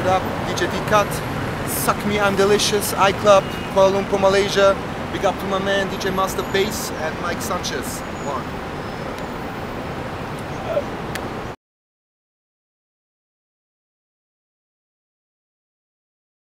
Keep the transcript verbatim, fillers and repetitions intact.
What up? D J D-Cut, Suck Me, I'm Delicious, iClub, Kuala Lumpur, Malaysia. Big up to my man D J Master Bass and Mike Sanchez. One.